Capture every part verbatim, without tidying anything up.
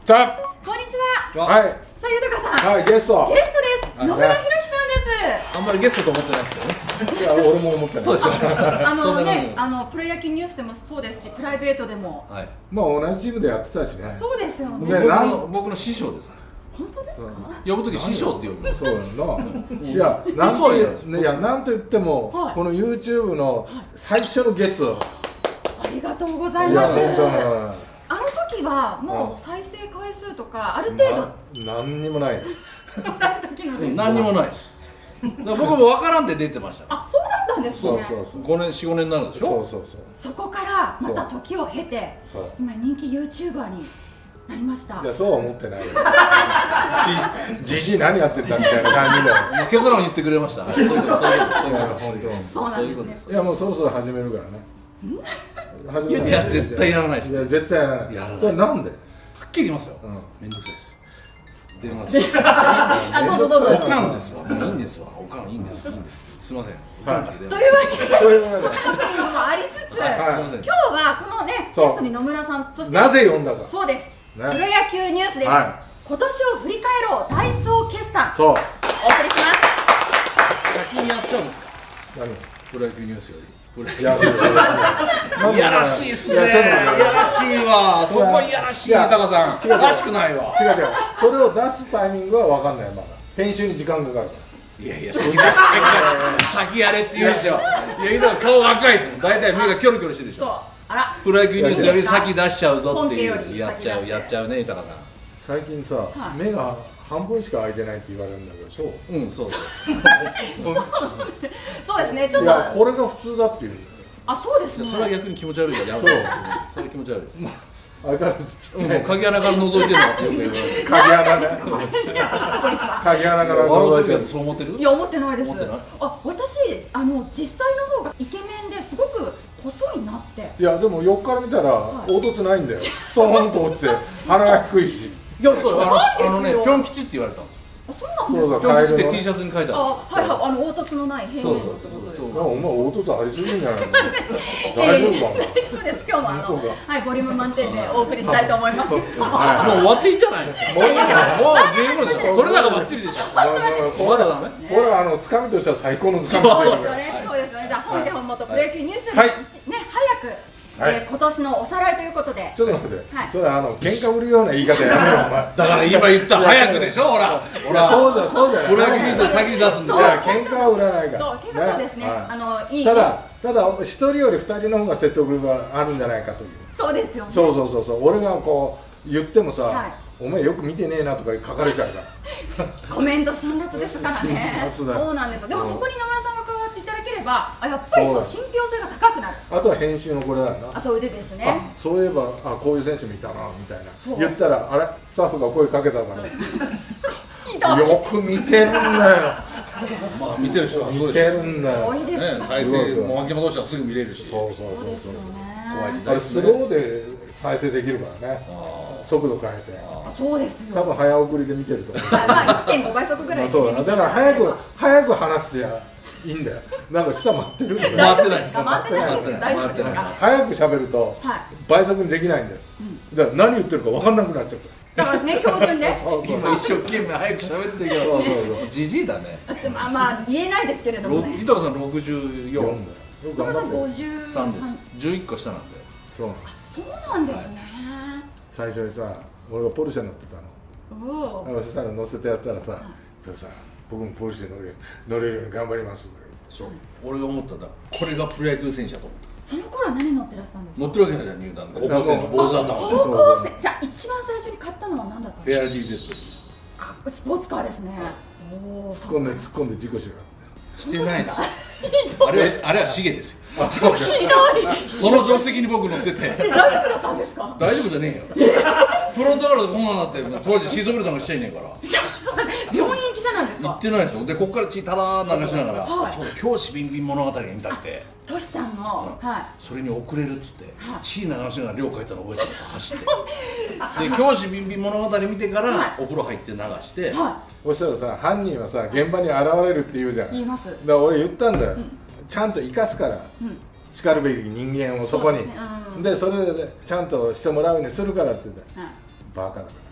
さあ、こんにちは。 はい。 さあ、豊さん。 はい、ゲスト。 ゲストです。野村弘樹さんです。 あんまりゲストと思ってないですけどね。 いや、俺も思ってない。 そうでしょ。 あのね、あのプロ野球ニュースでもそうですし、プライベートでも。 はい。 まあ、同じチームでやってたしね。 そうですよね。 僕の僕の師匠です。 本当ですか。 呼ぶとき師匠って呼びます。 そうやな。いや、なんといや、なんと言っても、この YouTube の最初のゲスト。 ありがとうございます。あの時はもう再生回数とかある程度何にもない。 何にもないです。僕も分からんで出てました。 あ、そうだったんですね。 ごねん、よん、ごねんになるでしょ。 そうそうそう。 そこからまた時を経て今人気 YouTuber になりました。 いや、そうは思ってないよ。じじい何やってたみたいな感じで。 結論言ってくれました。そういうこと、そういうこと、そういうこと、 そういうことです。 いや、もうそろそろ始めるからね。 いや、絶対やらないです。 いや、絶対やらない。それなんで？ はっきり言いますよ。めんどくさいです。出ます。 あ、どうぞどうぞ。 おかんですわ。もういいんですわ。おかんいいんです。いいんです。すみません。おかんから出ます。 というわけで、 というわけで、 ハプニングもありつつ、今日はこのね、ゲストに野村さん、そしてなぜ呼んだか。 そうです。プロ野球ニュースです。今年を振り返ろう大総決算。 そう。 お送りします。 先にやっちゃうんですか。 何？ プロ野球ニュースより。 いやらしいっすね。いやらしいわ。そこいやらしい、豊さん。らしくないわ。 違う違う。それを出すタイミングは分かんないまだ。編集に時間かかるから。 いやいや、先です。先やれって言うでしょ。いや、豊顔赤いですもん。大体目がキョロキョロしてるでしょ。 そう。あら。 プロ野球ニュースより先出しちゃうぞっていうやっちゃうやっちゃうね、豊さん。 最近さ、目が半分しか開いてないって言われるんだけど、そう？ うん、そうそう。 そうですね、ちょっと。 いや、これが普通だって言うんだよ。 あ、そうですね。 それは逆に気持ち悪いからやめてですね。それ気持ち悪いです。 相変わらずちっちゃい。 鍵穴から覗いてるのってよく言われる。 鍵穴ね。鍵穴から覗いてる。 そう思ってる？ いや、思ってないです。あ、私、あの実際の方がイケメンですごく細いなって。 いや、でも横から見たら凹凸ないんだよ。ストーンと落ちて鼻が低いし。 いや、そう、あのね、ピョン吉って言われたんです。 あ、そうなんですか。 ピョン吉って T シャツに書いてある。 あ、はいはい、あの凹凸のない平面のってことですか。 お前凹凸ありすぎるんじゃないの？大丈夫かな。 大丈夫です。今日もあのはいボリューム満点でお送りしたいと思います。もう終わっていいんじゃないですか。もう十分でしょ。取れ高バッチリでしょ。まだダメ。 これはあのつかみとしては最高のつかみ。 そうですよね。そうですよね。じゃあ本家本元プロ野球ニュースにね早く。え今年のおさらいということで。 ちょっと待って、それはあの喧嘩売るような言い方やめろお前。 だから今言った早くでしょ、ほら。 ほら、そうじゃそうじゃない。 プロ野球ニュースを先に出すんですよ。 喧嘩は売らないから。 そう、喧嘩そうですね。あのいい。 ただただ一人より二人の方が説得力があるんじゃないかという。 そうですよね。 そうそうそうそう。俺がこう言ってもさ、お前よく見てねえなとか書かれちゃうから。 コメント辛辣ですからね。そうなんです。でもそこに野村さんが加わっていただければ、あ、やっぱりそう信憑性が高くなる。 あとは編集のこれだよな。 あ、そうでですね。 そういえばあこういう選手もいたなみたいな。言ったらあれスタッフが声かけたからよく見てるんだよ。 まあ見てる人は見てるんだよ。 再生も巻き戻したらすぐ見れるし。 そうそうそうそう。 怖い時代。 スローで再生できるからね。速度変えて。 そうですよ。 多分早送りで見てると思う。 まあいってんごばい速ぐらい。 そうだ。だから早く早く話すやいいんだよ。なんか下回ってる。 回ってないです。 回ってないです。大丈夫ですか。 早く喋ると倍速にできないんだよ。だから何言ってるか分かんなくなっちゃう。 だからね、標準で。 今一生懸命早く喋ってるけど、じじいだね。 まあまあ言えないですけれどもね。 豊さんろくじゅうよん。 豊さんごじゅうさんです。じゅういっこ下なんで。 そう。 そうなんですね。 最初にさ、俺がポルシェ乗ってたの。そしたら乗せてやったらさ、豊さん、僕もポルシェ乗れ乗れるように頑張ります。 そう。俺が思ったんだ。これがプロ野球選手だと思った。 その頃は何乗ってらしたんですか。 乗ってるわけないじゃん、入団。高校生の坊主だったから。 高校生。じゃあ一番最初に買ったのは何だったんですか。 エアジーゼット。 スポーツカーですね。 突っ込んで突っ込んで事故しやがって。 してないです。あれはあれはシゲですよ。ひどい。その助手席に僕乗ってて。 大丈夫だったんですか。 大丈夫じゃねえよ。フロントガラスこんなになってる。当時シートベルトなんかしちゃいねえから。 病院行きじゃないですか。 行ってないですよ。でこっから血たらー流しながら、ちょうど教師ビンビン物語が見たくて。 トシちゃんの。はい。 それに遅れるっつって血流しながら寮帰ったの覚えてます。走って。で教師ビンビン物語見てからお風呂入って流して。 そしたらさ犯人はさ現場に現れるって言うじゃん。 言います。 だから俺言ったんだよ。ちゃんと生かすから。しかるべき人間をそこに。でそれでちゃんとしてもらうようにするからって言って。バカだから。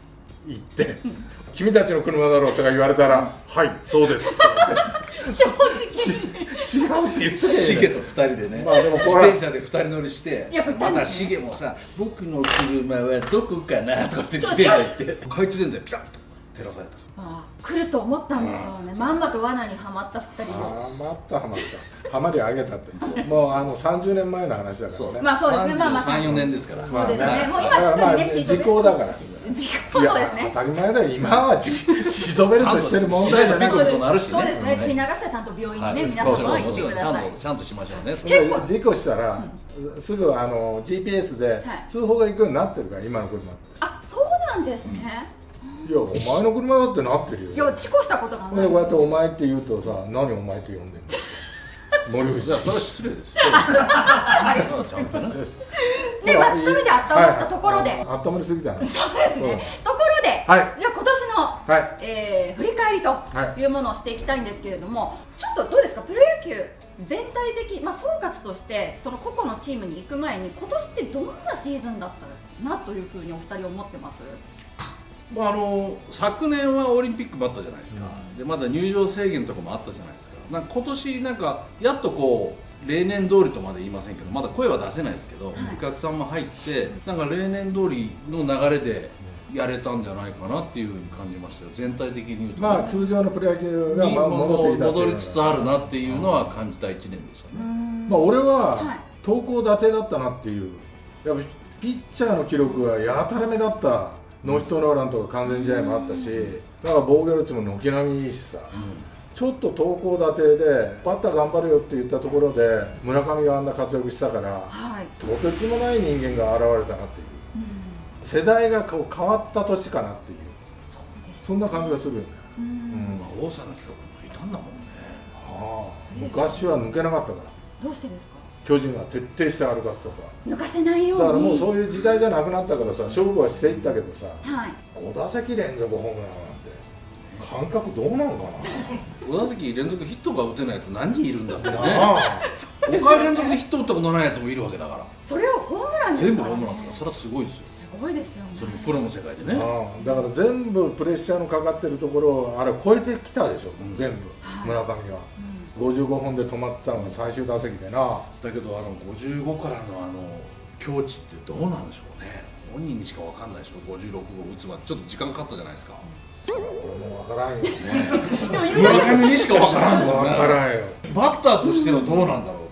行って「君たちの車だろう」とか言われたら「はいそうです」って正直違うって言ってシゲとふたりでね、まあでも自転車でふたり乗りして、またシゲもさ「僕の車はどこかな」とかって自転車行って懐中電灯でピタッと照らされた。 ああ来ると思ったんでしょうね。まんまと罠にはまったふたりで。 はまったはまったはまりあげたってもうあのさんじゅうねんまえの話だからね。 まあそうですね。まあまあさん、よねんですから。 そうですね。もう今しっかりねシートベルト。 時効だから。 時効そうですね。 当たり前だよ。今はシートベルトしてる問題じゃない。 そうですね。血流したらちゃんと病院にね皆さんは行ってください。 ちゃんとしましょうね。 結構事故したらすぐあの ジーピーエス で通報が行くようになってるから今の車って。 あ、そうなんですね。 いやお前の車だってなってるよ。 いや事故したことがない。 でこうやってお前って言うとさ何お前って呼んでんの。森藤じゃあそれは失礼ですよ。 ありがとうございます。でまあつかみで温まったところで。 温まりすぎたな。 そうですね。ところでじゃあ今年の振り返りというものをしていきたいんですけれども、ちょっとどうですかプロ野球全体的まあ総括としてその個々のチームに行く前に今年ってどんなシーズンだったなというふうにお二人思ってます？ あの昨年はオリンピックもあったじゃないですか、うん、でまだ入場制限とかもあったじゃないですか。なんか今年なんかやっとこう例年通りとまで言いませんけどまだ声は出せないですけど、はい、お客さんも入ってなんか例年通りの流れでやれたんじゃないかなっていうふうに感じましたよ。全体的に言うと、 まあ通常のプロ野球が戻りつつあるなっていうのは感じたいちねんでしたね。 まあ俺は投稿立てだったなっていう。やっぱピッチャーの記録がやたらめだった。ノーヒットノーランとか完全試合もあったし、だから防御率も軒並みいいしさ、うん、ちょっと投稿立てでバッター頑張るよって言ったところで村上があんな活躍したから、はい、とてつもない人間が現れたなっていう、うん、世代がこう変わった年かなっていう、 そうです、そんな感じがするよね。 うん、うん、王さんの記録もいたんだもんね。 ああ、昔は抜けなかったから。 どうしてですか？ 巨人は徹底して歩かすとか抜かせないように。 だからもうそういう時代じゃなくなったからさ、勝負はしていったけどさ、 はい、 ご打席連続ホームランなんて感覚どうなんかな。 ご打席連続ヒットが打てないやつ何人いるんだってね。ごかい連続でヒット打ったことないやつもいるわけだから。 それをホームランですからね。 全部ホームランですから、それはすごいですよ。 すごいですよね。 それもプロの世界でね。 ああ、だから全部プレッシャーのかかってるところをあれ超えてきたでしょ、うん、全部、はい、村上は、うん、ごじゅうごほんで止まったのが最終打席でな。 だけどあのごじゅうごからのあの境地ってどうなんでしょうね。本人にしか分かんないでしょ。ごじゅうろくご打つまでちょっと時間かかったじゃないですか。 それは俺も分からんよね。 村上にしか分からんですよね。 分からんよ。 バッターとしてはどうなんだろうって。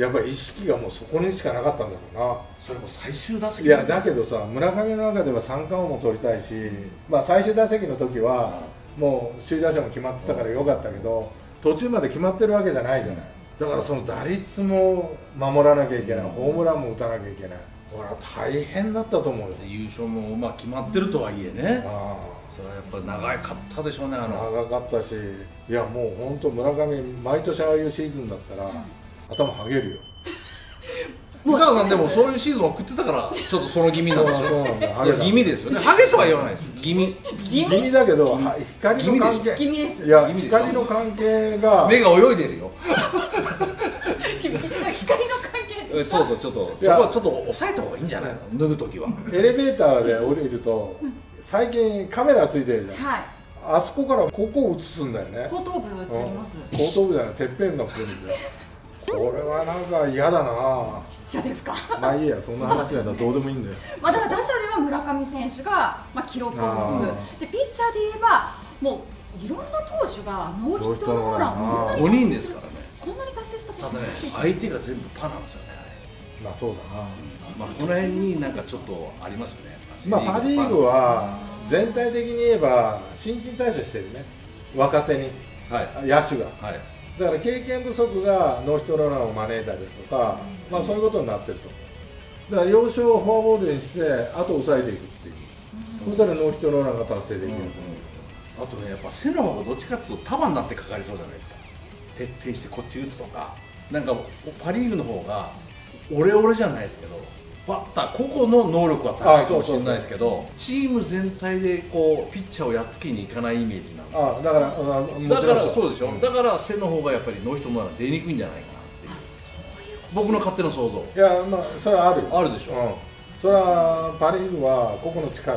やっぱり意識がもうそこにしかなかったんだろうな。 それも最終打席。 いやだけどさ、村上の中では三冠王も取りたいし、まあ最終打席の時はもう首位打者も決まってたからよかったけど、途中まで決まってるわけじゃないじゃない。だからその打率も守らなきゃいけない、ホームランも打たなきゃいけない。これは大変だったと思うよ。 優勝もまあ決まってるとはいえね。ああ、それはやっぱり長かったでしょうね。あの長かったし、いやもう本当村上毎年ああいうシーズンだったら、うん、頭はげるよ。 三川さんでもそういうシーズンを送ってたからちょっとその気味なんでしょ。そうなんだ。気味ですよね。ハゲとは言わないです。気味。 気味だけど光の関係。 気味です。 いや光の関係が目が泳いでるよ。 光の関係。 そうそう、ちょっとそこはちょっと抑えた方がいいんじゃないの。脱ぐときは。 エレベーターで降りると最近カメラついてるじゃん。はい。あそこからここを映すんだよね。 後頭部映ります。 後頭部じゃない、てっぺんが映るんだよ。これはなんか嫌だな。 嫌ですか。 まあいいや、そんな話だったらどうでもいいんだよ。 まあだから打者では村上選手がまあ記録を持つ。でピッチャーで言えばもういろんな投手がノーヒットノーランごにんですからね。 こんなに達成したことないですね。 相手が全部パなんですよね。 まあそうだな。 まあこの辺になんかちょっとありますよね。 まあパリーグは全体的に言えば新陳代謝してるね。若手に、はい、野手が。はい。だから経験不足がノーヒットノーランを招いたりとか、うん、まあそういうことになってると思う。だから要所をフォアボールにしてあと抑えていくっていう、うん、そしたらノーヒットノーランが達成できると思う。 うん、あとね、やっぱ背の方がどっちかっていうと束になってかかりそうじゃないですか。徹底してこっち打つとか、なんかパ・リーグの方がオレオレじゃないですけどバッター個々の能力は高いかもしれないですけど、チーム全体でこうピッチャーをやっつけにいかないイメージなんですよ。 あだからだからそうでしょ、うん、だから背の方がやっぱりノーヒットノーラン出にくいんじゃないかなっていう、僕の勝手な想像。 いやまあそれはあるよ。 あるでしょ、うん、 それはパ・リーグは個々の力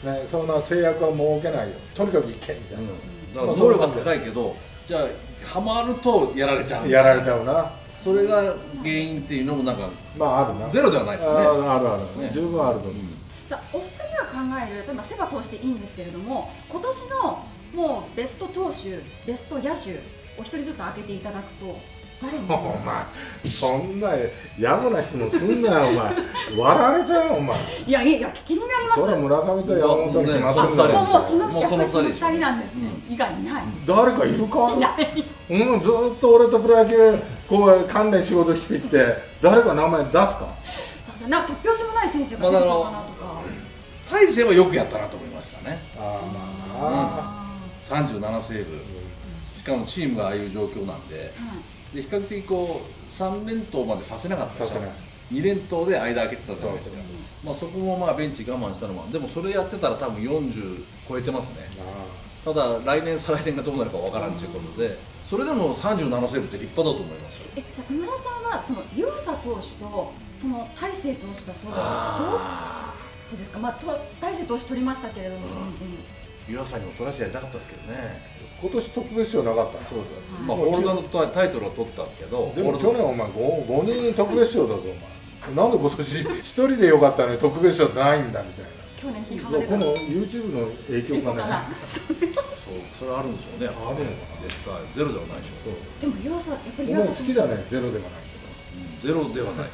ね、そんな制約は設けないよ、とにかくいけみたいな、 うん、だから能力が高いけど、じゃあハマるとやられちゃう、 やられちゃうな、 それが原因っていうのもなんか、 まああるな、 ゼロではないですよね。 あるある、ね、十分あると思う。 じゃあお二人が考える、例えばセバ通していいんですけれども、今年のもうベスト投手、ベスト野手、お一人ずつ挙げていただくと、誰になりますか？ お前、そんなやぼな質問すんなよ、お前、笑われちゃうよ、お前。 いや、いや、気になります。 それ村上と山本に決まってるんだよ。もうそのふたりなんですね、以外にない。 誰かいるか？ いない。 もうずっと俺とプロ野球こう関連仕事してきて、誰か名前出すか？ なんか突拍子もない選手が出てたかなとか。 大勢はよくやったなと思いましたね。 ああ、まあ、 さんじゅうななセーブ、しかもチームがああいう状況なんで、で比較的こうさん連投までさせなかったですよ。に連投で間開けてたじゃないですか。まあそこもまあベンチ我慢したのは、でもそれやってたら多分よんじゅう超えてますね。ただ来年再来年がどうなるかわからんということで、それでもさんじゅうななセーブって立派だと思いますよ。 え、じゃあ野村さんはその湯浅投手とその大勢投手だとどっちですか？まあ大勢投手取りましたけれども、新人。 湯浅にも取らせてやりたかったですけどね。 今年特別賞なかった。 そうです。まあホールドのタイトルは取ったんですけど、 でも去年お前ごにん特別賞だぞお前。なんで今年一人でよかったのに特別賞ないんだみたいな。 去年批判が出た。 この YouTube の影響かな。 そう、それはあるんでしょうね。あるのかな。絶対ゼロではないでしょう。 でも湯浅やっぱり湯浅好きだね。ゼロではない。 ゼロではない。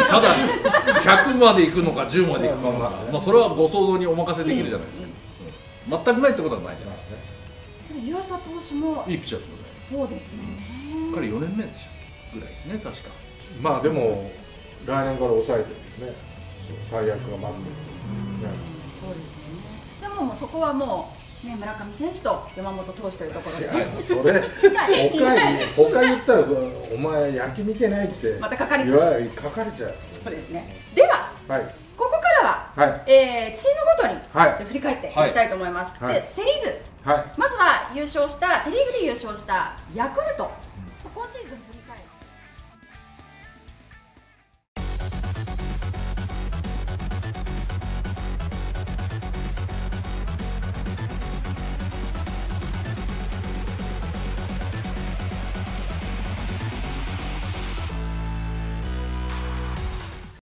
ただひゃくまでいくのかじゅうまでいくかまあそれはご想像にお任せできるじゃないですか。全くないってことはないじゃないですか。 湯浅投手もいいピッチャーですよね。 そうですね。 彼よねんめでしたぐらいですね、確か。 まあでも来年から抑えてるね。最悪が待ってる。 そうですね。じゃあもうそこはもうね、村上選手と山本投手というところでね。 それ他他言ったらお前野球見てないってまた書かれちゃう。 書かれちゃう。 そうですね。では、はい、ここからは、はい、えー、チームごとに、はい、振り返っていきたいと思います。はい、でセ・リーグ、はい、まずは優勝したセ・リーグで優勝したヤクルト、今シーズン